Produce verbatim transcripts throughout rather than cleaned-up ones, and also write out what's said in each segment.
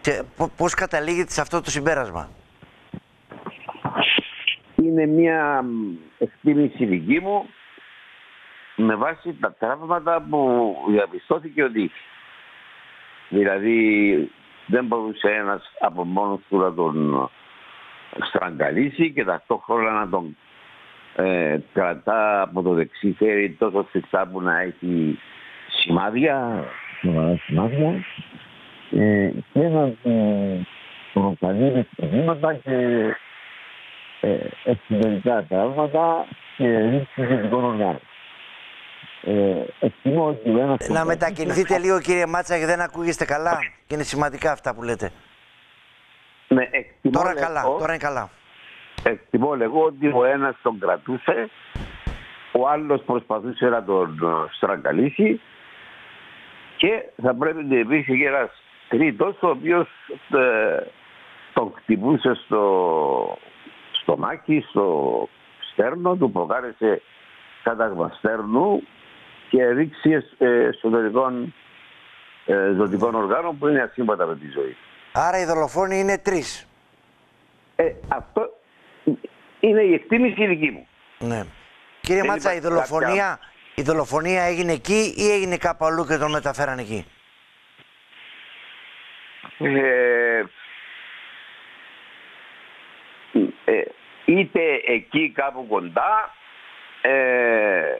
Και πώς καταλήγετε σε αυτό το συμπέρασμα? Είναι μια εκτίμηση δική μου με βάση τα τραύματα που διαπιστώθηκε ότι δηλαδή δεν μπορούσε ένας από μόνος του να τον στραγγαλίσει και ταυτόχρονα να τον ε, κρατά από το δεξί χέρι τόσο σφιχτά που να έχει σημάδια, σημάδια ε, και να προκαλεί προβλήματα και ε, εξωτερικά τραύματα και ρήξη γενικών οργάνων. Ε, να μετακινηθείτε λίγο, κύριε Μάτσα, γιατί δεν ακούγεστε καλά και είναι σημαντικά αυτά που λέτε. Ναι, εκτιμώ τώρα, λέγω, καλά, τώρα είναι καλά. Εκτιμώ λέγω ότι ο ένας τον κρατούσε, ο άλλος προσπαθούσε να τον στραγγαλίσει και θα πρέπει να υπήρχε και ένας τρίτος ο οποίος ε, τον χτυπούσε στο στομάχι, στο στέρνο, του προκάλεσε κάταγμα στέρνου και ρήξη εσωτερικών ε, ζωτικών οργάνων που είναι ασύμβατα με τη ζωή. Άρα οι δολοφόνοι είναι τρεις. Ε, αυτό είναι η εκτίμηση δική μου. Ναι. Κύριε Δεν Μάτσα, η δολοφονία, κάποια... η δολοφονία έγινε εκεί ή έγινε κάπου αλλού και τον μεταφέραν εκεί? Ε, ε, είτε εκεί κάπου κοντά, ε,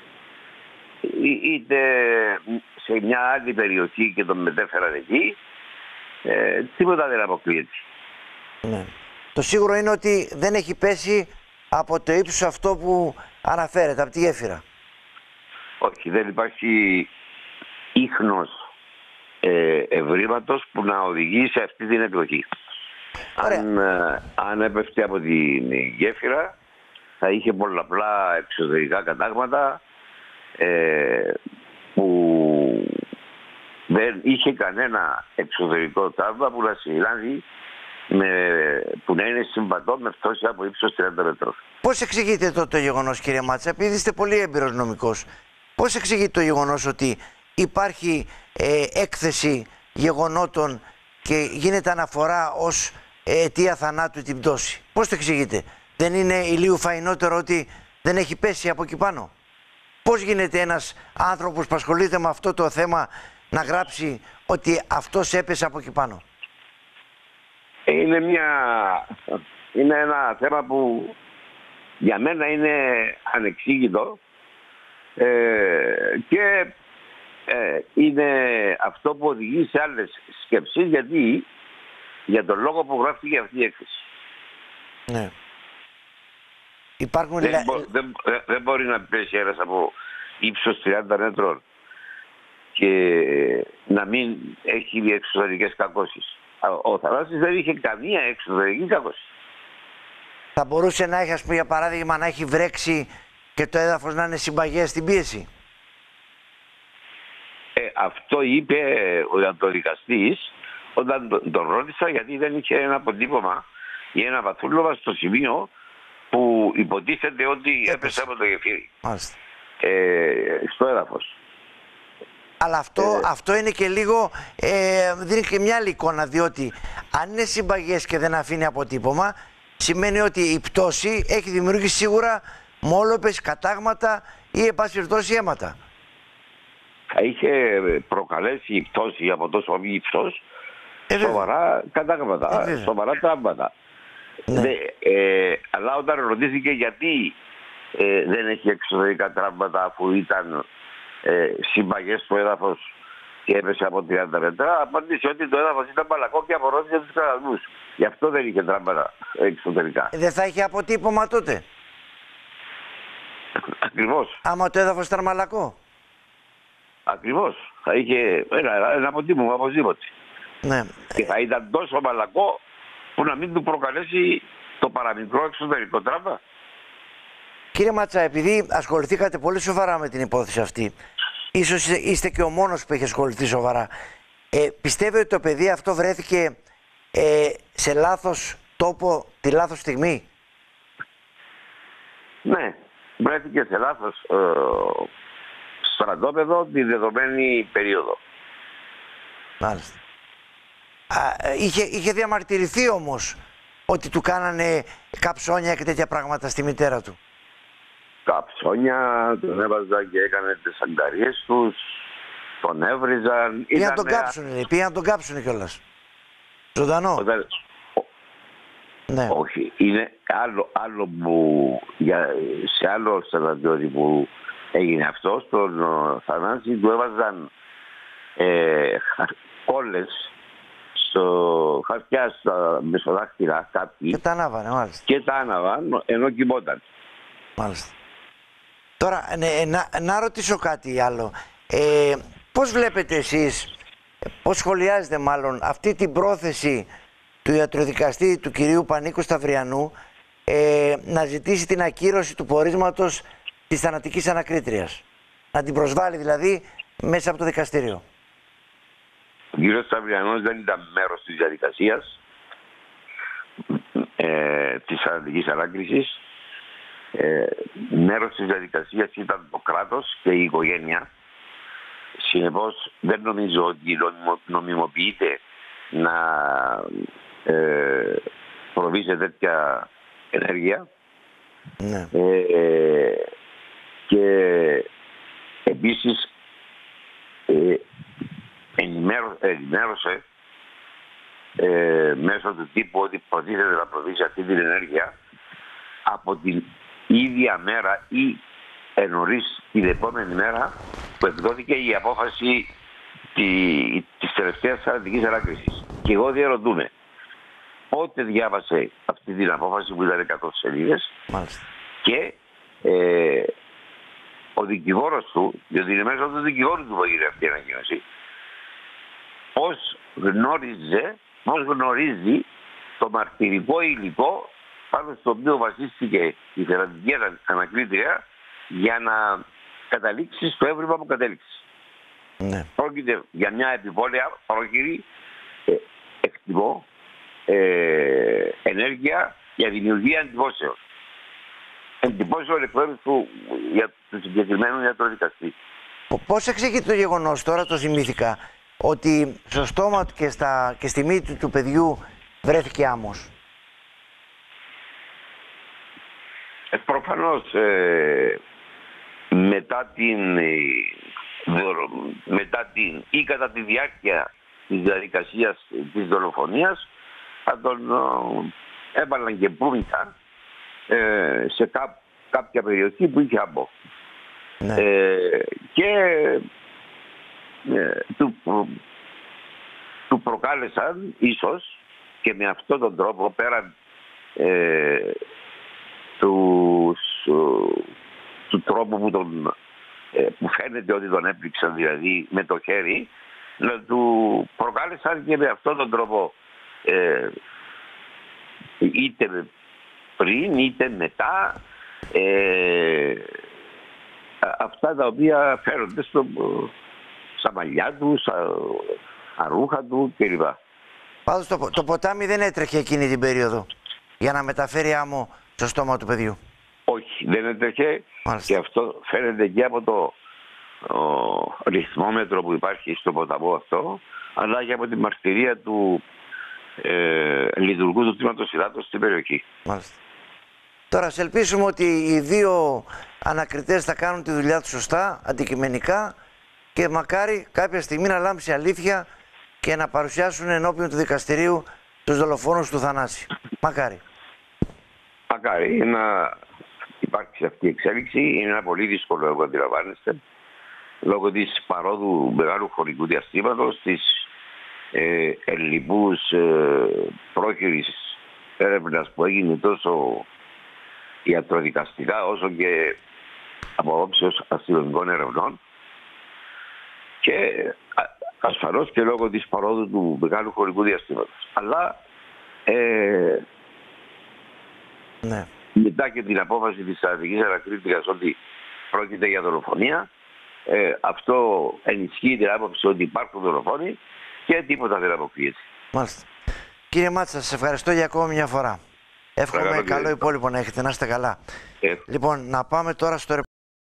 είτε σε μια άλλη περιοχή και τον μετέφεραν εκεί, ε, τίποτα δεν αποκλείεται. Ναι. Το σίγουρο είναι ότι δεν έχει πέσει από το ύψος αυτό που αναφέρεται, από τη γέφυρα. Όχι, δεν υπάρχει ίχνος ε, ευρήματος που να οδηγεί σε αυτή την εκδοχή. Αν, ε, αν έπεφτε από την γέφυρα θα είχε πολλαπλά εξωτερικά κατάγματα ε, που δεν είχε κανένα εξωτερικό τραύμα που να συλλάβει με, που να είναι συμβατό με πτώση από ύψος τριάντα μέτρων. Πώς εξηγείτε το, το γεγονός, κύριε Μάτσα, επειδή είστε πολύ έμπειρος νομικός, πώς εξηγείτε το γεγονός ότι υπάρχει ε, έκθεση γεγονότων και γίνεται αναφορά ως ε, αιτία θανάτου την πτώση? Πώς το εξηγείτε? Δεν είναι ηλίου φαϊνότερο ότι δεν έχει πέσει από εκεί πάνω? Πώς γίνεται ένας άνθρωπος που ασχολείται με αυτό το θέμα να γράψει ότι αυτός έπεσε από εκεί πάνω? Είναι, μια... είναι ένα θέμα που για μένα είναι ανεξήγητο ε, και ε, είναι αυτό που οδηγεί σε άλλες σκέψεις, γιατί για τον λόγο που γράφτηκε αυτή η έκθεση. Ναι. Υπάρχουν... Δεν, μπο, δεν, δεν μπορεί να πέσει ένας από ύψος τριάντα μέτρων και να μην έχει εξωτερικές κακώσεις. Ο Θανάσης δεν είχε καμία εξωτερική κακώση. Θα μπορούσε να έχει, ας πούμε, για παράδειγμα, να έχει βρέξει και το έδαφος να είναι συμπαγές στην πίεση? Ε, αυτό είπε ο ιατροδικαστής όταν τον, τον ρώτησα, γιατί δεν είχε ένα αποτύπωμα ή ένα βαθούλωμα στο σημείο που υποτίθεται ότι έπεσε, έπεσε από το γεφύρι. Μάλιστα. Ε, στο έδαφος. Αλλά αυτό, ε, αυτό είναι και λίγο, ε, δίνει και μια άλλη εικόνα, διότι αν είναι συμπαγές και δεν αφήνει αποτύπωμα, σημαίνει ότι η πτώση έχει δημιουργήσει σίγουρα μόλοπες, κατάγματα ή εν πάση περιπτώσει αίματα. Θα είχε προκαλέσει η πτώση από τόσο ύψος ε, σοβαρά κατάγματα, ε, σοβαρά τραύματα. Ναι. Δε, ε, αλλά όταν ρωτήθηκε γιατί ε, δεν έχει εξωτερικά τραύματα αφού ήταν ε, συμπαγές στο έδαφος και έπεσε από τριάντα μέτρα, απάντησε ότι το έδαφος ήταν μαλακό και απορρόφησε τους κραδμούς. Γι' αυτό δεν είχε τραύματα εξωτερικά. Δεν θα είχε αποτύπωμα τότε? Ακριβώς. Άμα το έδαφος ήταν μαλακό. Ακριβώς. Θα είχε ένα, ένα αποτύπωμα οπωσδήποτε. Ναι. Και θα ήταν τόσο μαλακό που να μην του προκαλέσει το παραμικρό εξωτερικό τραύμα. Κύριε Μάτσα, επειδή ασχοληθήκατε πολύ σοβαρά με την υπόθεση αυτή, ίσως είστε και ο μόνος που έχει ασχοληθεί σοβαρά, ε, πιστεύετε ότι το παιδί αυτό βρέθηκε ε, σε λάθος τόπο τη λάθος στιγμή? Ναι, βρέθηκε σε λάθος ε, στρατόπεδο τη δεδομένη περίοδο. Μάλιστα. Α, είχε, είχε διαμαρτυρηθεί όμως ότι του κάνανε καψόνια και τέτοια πράγματα στη μητέρα του. Καψόνια, τον έβαζαν και έκανε τις αγκαρίες τους, τον έβριζαν. Πήγαν να τον κάψουνε, λέει, πήγαν να τον κάψουνε κιόλας. Ζωντανό. Όταν... Ναι. Όχι, είναι άλλο, άλλο που για, σε άλλο στρατιώτη που έγινε αυτό, στον Θανάση του έβαζαν ε, κόλλες στο χαρτιά, στα μεσοδάχτυλα κάποιοι. Και τα ανάβανε, μάλιστα. Και τα άναβαν ενώ κοιμόταν. Μάλιστα. Τώρα, ναι, να, να ρωτήσω κάτι άλλο. Ε, πώς βλέπετε εσείς, πώς σχολιάζετε μάλλον αυτή την πρόθεση του ιατροδικαστή του κυρίου Πανίκου Σταυριανού ε, να ζητήσει την ακύρωση του πορίσματος της θανατικής ανακρίτριας. Να την προσβάλλει δηλαδή μέσα από το δικαστήριο. Ο κύριος Σταυριανός δεν ήταν μέρος της διαδικασίας ε, της θανατικής ανάκρισης. Ε, μέρος της διαδικασίας ήταν το κράτος και η οικογένεια. Συνεπώς δεν νομίζω ότι νομιμοποιείται να ε, προβεί σε τέτοια ενέργεια. Ναι. Ε, και επίσης ε, ενημέρω, ενημέρωσε ε, μέσω του τύπου ότι προτίθεται να προβεί σε αυτή την ενέργεια από την ίδια μέρα ή ενωρίς την επόμενη μέρα που εκδόθηκε η απόφαση τη, της τελευταίας θανατικής ανάκρισης. Και εγώ διαρωτούμε, πότε διάβασε αυτή την απόφαση που ήταν εκατό σελίδες και ε, ο δικηγόρος του, διότι είναι μέσα του δικηγόρου του που έγινε αυτή η ανακοίνωση, πώς γνώριζε, πώς γνωρίζει το μαρτυρικό υλικό πάνω στο οποίο βασίστηκε η θανατική ανακρίτρια για να καταλήξει στο έβριμα που κατέληξε. Ναι. Πρόκειται για μια επιβόλαια πρόχειρη, ε, εκτιμώ, ε, ενέργεια για δημιουργία εντυπώσεων. Εντυπώσεων εκ μέρους του, για, του συγκεκριμένου ιατροδικαστή. Πώς εξηγείται το γεγονός, τώρα το θυμήθηκα, ότι στο στόμα και, στα, και στη μύτη του παιδιού βρέθηκε άμμος? Ε, προφανώς ε, μετά την, ε, μετά την ή κατά τη διάρκεια της διαδικασίας της δολοφονίας θα τον ε, έβαλαν και πούμητα ε, σε κά, κάποια περιοχή που είχε άμπο. Ναι. Ε, και ε, του, του προκάλεσαν ίσως και με αυτόν τον τρόπο πέραν ε, του, του τρόπου που, τον, που φαίνεται ότι τον έπληξαν, δηλαδή με το χέρι, να του προκάλεσαν και με αυτόν τον τρόπο ε, είτε πριν είτε μετά ε, αυτά τα οποία φέρονται στο, στα μαλλιά του, στα αρούχα του κλπ. Πάντως το, το ποτάμι δεν έτρεχε εκείνη την περίοδο για να μεταφέρει άμμο στο στόμα του παιδιού. Όχι, δεν έτρεχε. Μάλιστα. Και αυτό φαίνεται και από το ο, ρυθμόμετρο που υπάρχει στο ποταμό αυτό, αλλά και από τη μαρτυρία του ε, λειτουργού του τμήματος υδάτων στην περιοχή. Μάλιστα. Τώρα, σε ελπίσουμε ότι οι δύο ανακριτές θα κάνουν τη δουλειά τους σωστά, αντικειμενικά, και μακάρι κάποια στιγμή να λάμψει αλήθεια και να παρουσιάσουν ενώπιον του δικαστηρίου τους δολοφόνους του Θανάση. Μακάρι. Μακάρι να υπάρξει αυτή η εξέλιξη. Είναι ένα πολύ δύσκολο έργο, αντιλαμβάνεστε, λόγω της παρόδου μεγάλου χρονικού διαστήματος, της ε, ελλειπούς ε, πρόχειρης έρευνας που έγινε τόσο ιατροδικαστικά όσο και από όψεως αστυνομικών ερευνών, και ασφαλώς και λόγω της παρόδου του μεγάλου χρονικού διαστήματος. Αλλά ε, ναι. μετά και την απόφαση της θανατικής ανακρίτριας ότι πρόκειται για δολοφονία, ε, αυτό ενισχύει την άποψη ότι υπάρχουν δολοφόνοι και τίποτα δεν αποκλείεται. Μάλιστα. Κύριε Μάτσα, σας ευχαριστώ για ακόμη μια φορά. Εύχομαι καλό υπόλοιπο να έχετε, να είστε καλά. Ε. Λοιπόν, να πάμε τώρα στο